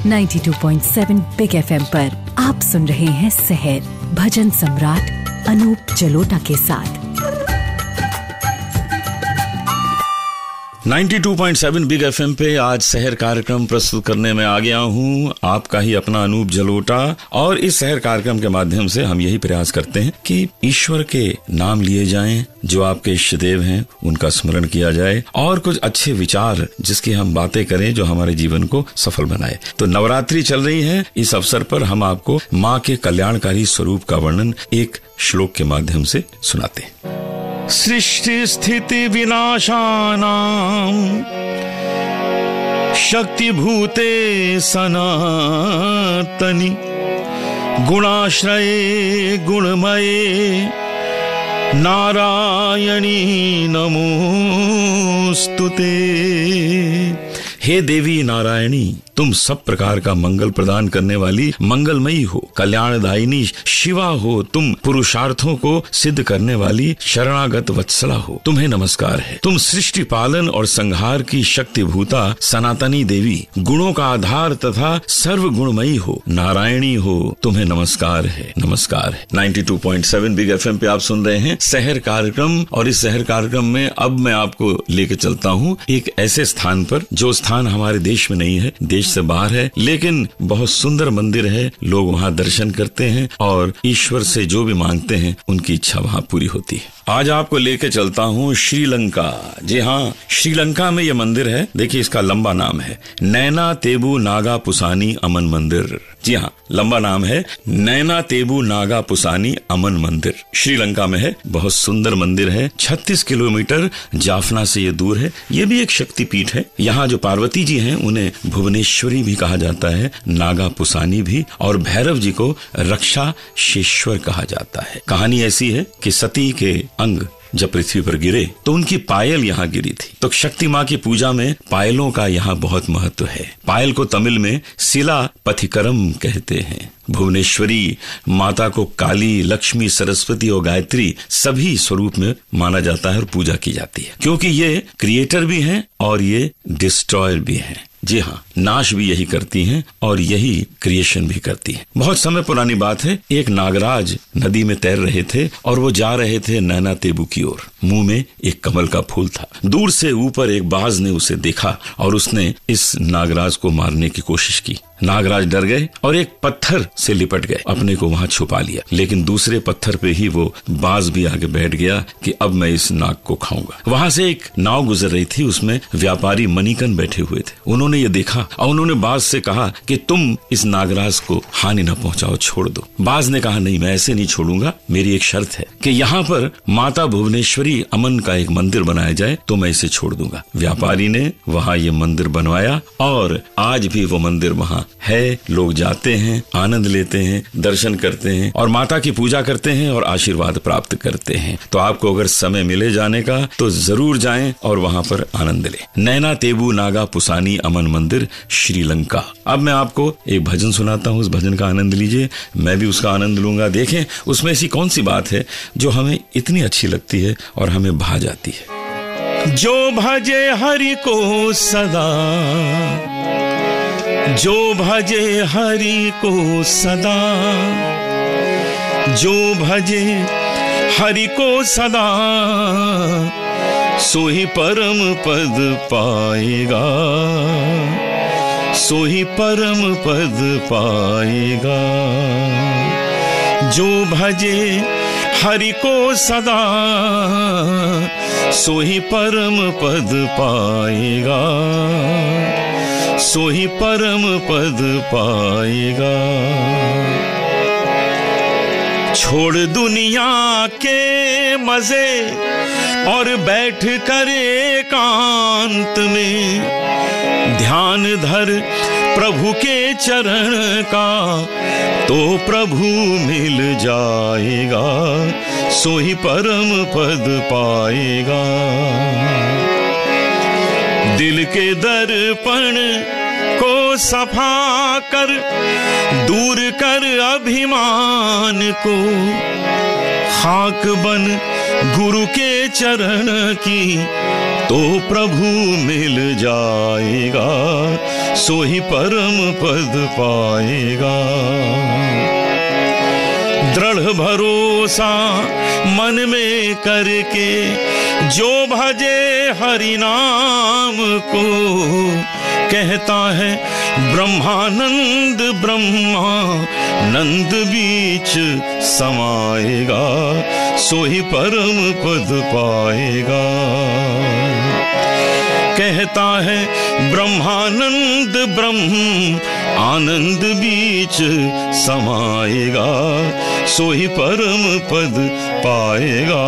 92.7 big FM पर आप सुन रहे हैं सहर भजन सम्राट अनूप जलोटा के साथ। 92.7 बिग एफएम पे आज शहर कार्यक्रम प्रस्तुत करने में आ गया हूँ, आपका ही अपना अनूप जलोटा। और इस शहर कार्यक्रम के माध्यम से हम यही प्रयास करते हैं कि ईश्वर के नाम लिए जाएं, जो आपके इष्ट देव हैं उनका स्मरण किया जाए और कुछ अच्छे विचार जिसकी हम बातें करें जो हमारे जीवन को सफल बनाए। तो नवरात्रि चल रही है, इस अवसर पर हम आपको माँ के कल्याणकारी स्वरूप का वर्णन एक श्लोक के माध्यम से सुनाते हैं। सृष्टि स्थिति विनाशानां शक्तिभूते सनातनि गुणाश्रये गुणमये नारायणी नमोस्तुते। हे देवी नारायणी, तुम सब प्रकार का मंगल प्रदान करने वाली मंगलमयी हो, कल्याणदायिनी शिवा हो, तुम पुरुषार्थों को सिद्ध करने वाली शरणागत वत्सला हो, तुम्हें नमस्कार है। तुम सृष्टि पालन और संहार की शक्तिभूता सनातनी देवी, गुणों का आधार तथा सर्व गुणमयी हो, नारायणी हो, तुम्हें नमस्कार है, नमस्कार है। 92.7 बिग एफएम पे आप सुन रहे हैं शहर कार्यक्रम, और इस शहर कार्यक्रम में अब मैं आपको लेके चलता हूँ एक ऐसे स्थान पर जो स्थान हमारे देश में नहीं है, देश से बाहर है, लेकिन बहुत सुंदर मंदिर है। लोग वहाँ दर्शन करते हैं और ईश्वर से जो भी मांगते हैं उनकी इच्छा वहाँ पूरी होती है। आज आपको लेके चलता हूँ श्रीलंका। जी हाँ, श्रीलंका में ये मंदिर है। देखिए, इसका लंबा नाम है नैनातेवु नागापुसानी अमन मंदिर। जी हाँ, लंबा नाम है नैनातेवु नागापुसानी अमन मंदिर। श्रीलंका में है, बहुत सुंदर मंदिर है। 36 किलोमीटर जाफना से ये दूर है। ये भी एक शक्तिपीठ है। यहाँ जो पार्वती जी हैं उन्हें भुवनेश्वरी भी कहा जाता है, नागापुसानी भी, और भैरव जी को रक्षा शेश्वर कहा जाता है। कहानी ऐसी है कि सती के अंग जब पृथ्वी पर गिरे तो उनकी पायल यहाँ गिरी थी। तो शक्ति माँ की पूजा में पायलों का यहाँ बहुत महत्व है। पायल को तमिल में शिला पथिकरम कहते हैं। भुवनेश्वरी माता को काली, लक्ष्मी, सरस्वती और गायत्री सभी स्वरूप में माना जाता है और पूजा की जाती है, क्योंकि ये क्रिएटर भी हैं और ये डिस्ट्रॉयर भी हैं। जी हाँ, नाश भी यही करती हैं और यही क्रिएशन भी करती हैं। बहुत समय पुरानी बात है, एक नागराज नदी में तैर रहे थे और वो जा रहे थे नैनातेवु की ओर। मुंह में एक कमल का फूल था। दूर से ऊपर एक बाज ने उसे देखा और उसने इस नागराज को मारने की कोशिश की। नागराज डर गए और एक पत्थर से लिपट गए, अपने को वहां छुपा लिया। लेकिन दूसरे पत्थर पे ही वो बाज भी आगे बैठ गया कि अब मैं इस नाग को खाऊंगा। वहां से एक नाव गुजर रही थी, उसमें व्यापारी मणिकन बैठे हुए थे। उन्होंने ये देखा और उन्होंने बाज से कहा कि तुम इस नागराज को हानि न पहुंचाओ, छोड़ दो। बाज ने कहा नहीं, मैं ऐसे नहीं छोड़ूंगा, मेरी एक शर्त है कि यहाँ पर माता भुवनेश्वरी अमन का एक मंदिर बनाया जाए तो मैं इसे छोड़ दूंगा। व्यापारी ने वहाँ ये मंदिर बनवाया और आज भी वो मंदिर वहाँ है। लोग जाते हैं, आनंद लेते हैं, दर्शन करते हैं और माता की पूजा करते हैं और आशीर्वाद प्राप्त करते हैं। तो आपको अगर समय मिले जाने का तो जरूर जाएं और वहां पर आनंद लें। नैनातेवु नागापुसानी अमन मंदिर, श्रीलंका। अब मैं आपको एक भजन सुनाता हूँ, उस भजन का आनंद लीजिए, मैं भी उसका आनंद लूंगा। देखें उसमें ऐसी कौन सी बात है जो हमें इतनी अच्छी लगती है और हमें भा जाती है। जो भजे हरि को सदा, जो भजे हरि को सदा, जो भजे हरि को सदा, सोही परम पद पाएगा, सोही परम पद पाएगा। जो भजे हरि को सदा, सोही परम पद पाएगा, सोही परम पद पाएगा। छोड़ दुनिया के मजे और बैठ कर एकांत में, ध्यान धर प्रभु के चरण का, तो प्रभु मिल जाएगा, सोही परम पद पाएगा। दिल के दर्पण को सफा कर, दूर कर अभिमान को, खाक बन गुरु के चरण की, तो प्रभु मिल जाएगा, सो ही परम पद पाएगा। दृढ़ भरोसा मन में करके जो भजे हरि नाम को, कहता है ब्रह्मानंद ब्रह्मानंद बीच समाएगा, सो ही परम पद पाएगा। कहता है ब्रह्मानंद ब्रह्म आनंद बीच समाएगा, सो ही परम पद पाएगा।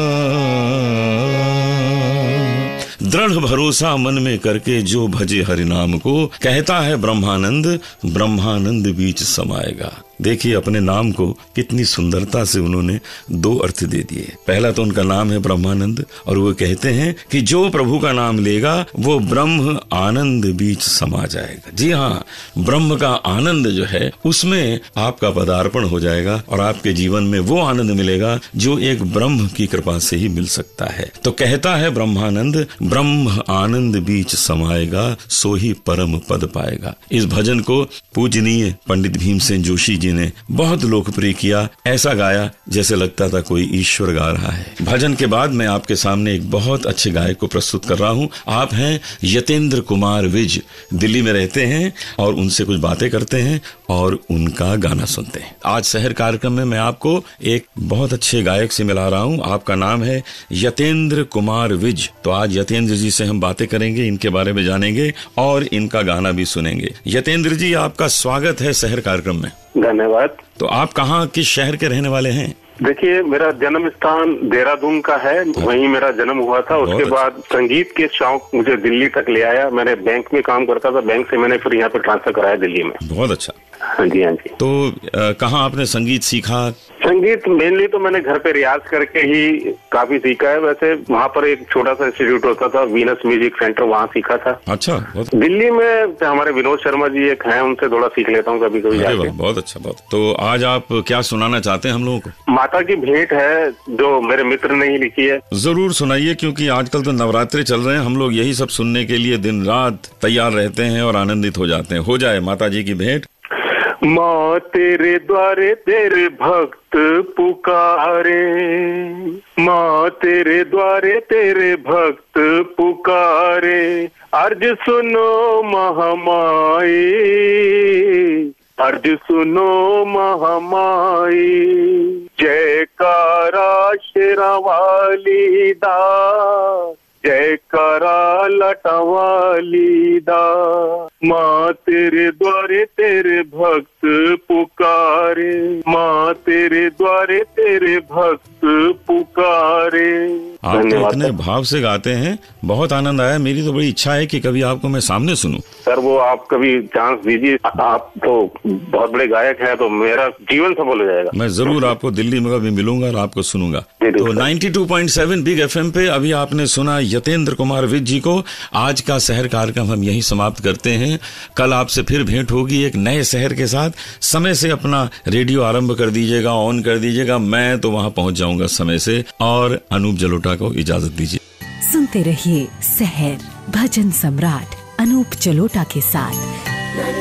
दृढ़ भरोसा मन में करके जो भजे हरि नाम को, कहता है ब्रह्मानंद ब्रह्मानंद बीच समाएगा। देखिए अपने नाम को कितनी सुंदरता से उन्होंने दो अर्थ दे दिए। पहला तो उनका नाम है ब्रह्मानंद, और वो कहते हैं कि जो प्रभु का नाम लेगा वो ब्रह्म आनंद बीच समा जाएगा। जी हाँ, ब्रह्म का आनंद जो है उसमें आपका पदार्पण हो जाएगा और आपके जीवन में वो आनंद मिलेगा जो एक ब्रह्म की कृपा से ही मिल सकता है। तो कहता है ब्रह्मानंद ब्रह्म आनंद बीच समाएगा, सो ही परम पद पाएगा। इस भजन को पूजनीय पंडित भीमसेन जोशी जी ने बहुत लोकप्रिय किया। ऐसा गाया जैसे लगता था कोई ईश्वर गा रहा है। भजन के बाद मैं आपके सामने एक बहुत अच्छे गायक को प्रस्तुत कर रहा हूं। आप हैं यतेंद्र कुमार विज, दिल्ली में रहते हैं और उनसे कुछ बातें करते हैं और उनका गाना सुनते हैं। आज शहर कार्यक्रम में मैं आपको एक बहुत अच्छे गायक से मिला रहा हूं। आपका नाम है यतेंद्र कुमार विज। तो आज यतेंद्र जी से हम बातें करेंगे, इनके बारे में जानेंगे और इनका गाना भी सुनेंगे। यतेंद्र जी, आपका स्वागत है शहर कार्यक्रम में। धन्यवाद। तो आप कहाँ किस शहर के रहने वाले हैं? देखिए, मेरा जन्म स्थान देहरादून का है, वहीं मेरा जन्म हुआ था। उसके बाद संगीत के शौक मुझे दिल्ली तक ले आया। मैंने बैंक में काम करता था, बैंक से मैंने फिर यहाँ पे ट्रांसफर कराया दिल्ली में। बहुत अच्छा। हाँ जी, हाँ जी। तो कहाँ आपने संगीत सीखा? संगीत मेनली तो मैंने घर पे रियाज करके ही काफी सीखा है। वैसे वहाँ पर एक छोटा सा इंस्टीट्यूट होता था, वीनस म्यूजिक सेंटर, वहाँ सीखा था। अच्छा। दिल्ली में हमारे विनोद शर्मा जी एक हैं, उनसे थोड़ा सीख लेता हूँ कभी कभी जाके। बहुत अच्छा। बहुत। तो आज आप क्या सुनाना चाहते हैं हम लोगों को? माता की भेंट है जो मेरे मित्र ने ही लिखी है। जरूर सुनाइए, क्योंकि आजकल तो नवरात्रि चल रहे हैं, हम लोग यही सब सुनने के लिए दिन रात तैयार रहते हैं और आनंदित हो जाते हैं। हो जाए माता जी की भेंट। माँ तेरे द्वारे तेरे भक्त पुकारे, माँ तेरे द्वारे तेरे भक्त पुकारे, अर्ज सुनो महामाई, अर्ज सुनो महामाई, जयकारा शेरावाली दा, जयकारा लटावाली दा, माँ तेरे द्वारे तेरे भक्त पुकारे, माँ तेरे द्वारे तेरे भक्त पुकारे। आप तो इतने भाव से गाते हैं, बहुत आनंद आया। मेरी तो बड़ी इच्छा है कि कभी आपको मैं सामने सुनूं। सर, वो आप कभी चांस दीजिए। आप तो बहुत बड़े गायक हैं, तो मेरा जीवन सफल हो जाएगा। मैं जरूर आपको दिल्ली में कभी मिलूंगा और आपको सुनूंगा। तो 92.7 बिग FM पे अभी आपने सुना यतेंद्र कुमार विज जी को। आज का शहर कार्यक्रम हम यही समाप्त करते हैं। कल आपसे फिर भेंट होगी एक नए शहर के साथ। समय से अपना रेडियो आरंभ कर दीजिएगा, ऑन कर दीजिएगा। मैं तो वहां पहुंच जाऊंगा समय से। और अनूप जलोटा को इजाजत दीजिए। सुनते रहिए शहर, भजन सम्राट अनूप जलोटा के साथ।